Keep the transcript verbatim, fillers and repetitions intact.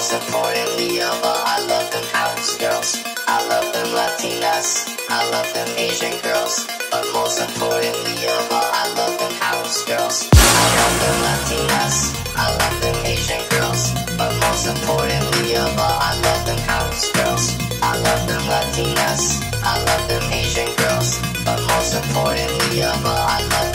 most importantly of all, I love them house girls. I love them Latinas, I love them Asian girls. But most importantly of all, I love them house girls. I love them Latinas, I love them Asian girls. But most importantly of all, I love them house girls. I love them Latinas, I love them Asian girls. But most importantly of all, I love